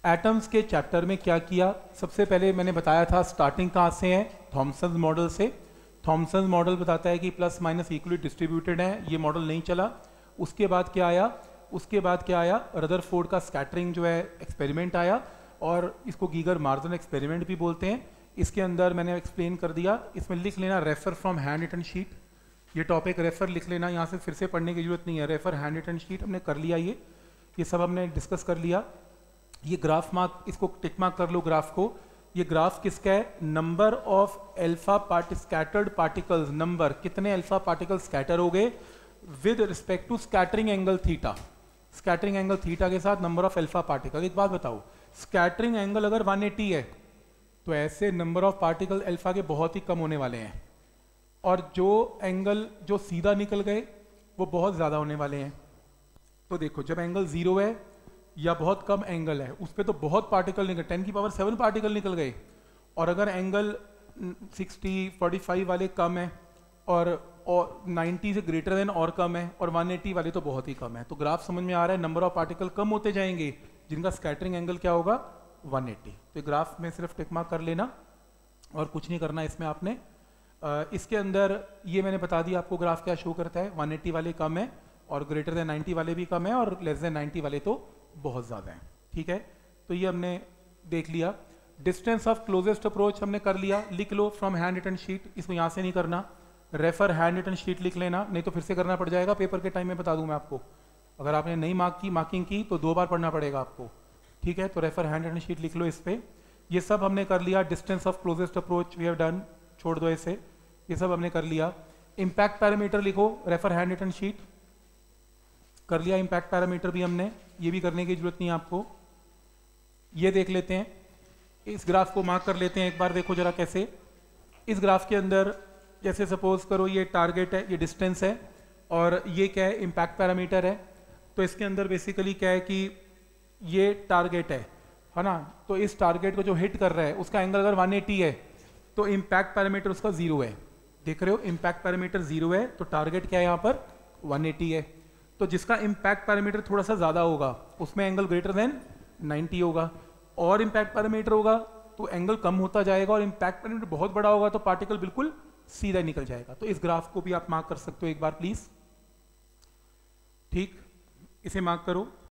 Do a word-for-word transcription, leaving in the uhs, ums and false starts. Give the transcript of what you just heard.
Atoms के chapter में क्या किया, सबसे पहले मैंने बताया था स्टार्टिंग कहाँ से है, थॉमसन मॉडल से। थॉमसन मॉडल बताता है कि प्लस माइनस इक्वली डिस्ट्रीब्यूटेड है, ये मॉडल नहीं चला। उसके बाद क्या आया, उसके बाद क्या आया, रदरफोर्ड का स्कैटरिंग जो है एक्सपेरिमेंट आया, और इसको गीगर मार्जन एक्सपेरिमेंट भी बोलते हैं। इसके अंदर मैंने एक्सप्लेन कर दिया, इसमें लिख लेना refer from handwritten sheet, ये टॉपिक रेफर लिख लेना, यहाँ से फिर से पढ़ने की जरूरत नहीं है, रेफर हैंड रिटन शीट हमने कर लिया। ये ये सब हमने डिस्कस कर लिया। ये ग्राफ मार्क, इसको टिक मार्क कर लो ग्राफ को। ये ग्राफ किसका है, number of alpha part scattered particles, number कितने अल्फा पार्टिकल स्कैटर हो गए with respect to scattering angle theta, scattering angle theta के साथ नंबर ऑफ अल्फा पार्टिकल। एक बात बताओ, स्कैटरिंग एंगल अगर वन एटी है तो ऐसे नंबर ऑफ पार्टिकल अल्फा के बहुत ही कम होने वाले हैं, और जो एंगल जो सीधा निकल गए वो बहुत ज़्यादा होने वाले हैं। तो देखो, जब एंगल जीरो है या बहुत कम एंगल है उस पर तो बहुत पार्टिकल निकल, टेन की पावर सेवन पार्टिकल निकल गए, और अगर एंगल सिक्सटी फोर्टी फाइव वाले कम है और और नाइन्टी से ग्रेटर देन और कम है, और वन एटी वाले तो बहुत ही कम है। तो ग्राफ समझ में आ रहा है, नंबर ऑफ पार्टिकल कम होते जाएंगे जिनका स्कैटरिंग एंगल क्या होगा, वन एटी। तो ग्राफ में सिर्फ टिक मार्क कर लेना और कुछ नहीं करना इसमें आपने। आ, इसके अंदर ये मैंने बता दिया आपको ग्राफ क्या शो करता है, वन एटी वाले कम है और ग्रेटर देन नाइन्टी वाले भी कम है, और लेस देन नाइन्टी वाले तो बहुत ज़्यादा है। ठीक है, तो ये हमने देख लिया। डिस्टेंस ऑफ क्लोजेस्ट अप्रोच हमने कर लिया, लिख लो फ्रॉम हैंड रिटन शीट, इसको यहाँ से नहीं करना, रेफर हैंड रिटन शीट लिख लेना, नहीं तो फिर से करना पड़ जाएगा पेपर के टाइम में, बता दूं मैं आपको। अगर आपने नहीं मार्क की मार्किंग की तो दो बार पढ़ना पड़ेगा आपको। ठीक है, तो रेफर हैंड रिटन शीट लिख लो इस पे। ये सब हमने कर लिया, distance of closest approach we have done, छोड़ दो इसे, ये सब हमने कर लिया। इम्पैक्ट पैरामीटर लिखो, रेफर हैंड रिटन शीट, कर लिया। इम्पैक्ट पैरामीटर भी हमने, ये भी करने की जरूरत नहीं है आपको। ये देख लेते हैं, इस ग्राफ को मार्क कर लेते हैं एक बार, देखो जरा कैसे। इस ग्राफ के अंदर जैसे सपोज करो ये टारगेट है, ये डिस्टेंस है, और ये क्या है, इम्पैक्ट पैरामीटर है। तो इसके अंदर बेसिकली क्या है कि ये टारगेट है है ना, तो इस टारगेट को जो हिट कर रहा है उसका एंगल अगर वन एटी है तो इम्पैक्ट पैरामीटर उसका जीरो है। देख रहे हो, इम्पैक्ट पैरामीटर जीरो है तो टारगेट क्या है यहाँ पर, वन एटी है। तो जिसका इम्पैक्ट पैरामीटर थोड़ा सा ज्यादा होगा उसमें एंगल ग्रेटर देन नाइन्टी होगा, और इम्पैक्ट पैरामीटर होगा तो एंगल कम होता जाएगा, और इम्पैक्ट पैरामीटर बहुत बड़ा होगा तो पार्टिकल बिल्कुल सीधा निकल जाएगा। तो इस ग्राफ को भी आप मार्क कर सकते हो एक बार प्लीज। ठीक, इसे मार्क करो।